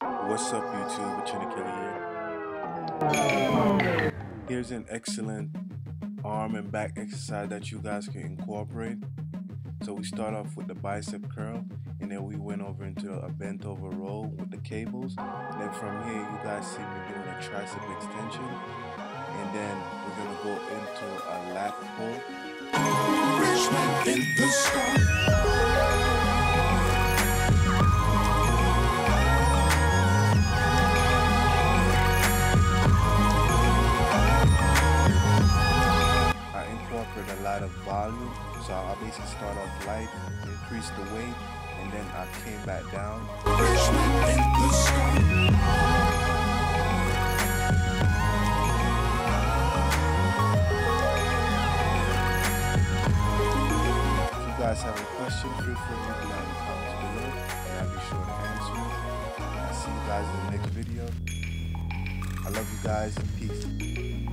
What's up, YouTube? Ochena.Kfit here. Here's an excellent arm and back exercise that you guys can incorporate. So we start off with the bicep curl, and then we went over into a bent over roll with the cables. Then from here, you guys see me doing a tricep extension, and then we're gonna go into a lat pull. In the sky. Incorporate a lot of volume, so I basically start off light, increase the weight, and then I came back down. If you guys have a question, feel free to leave it in the comments below, and I'll be sure to answer it. I'll see you guys in the next video. I love you guys, and peace.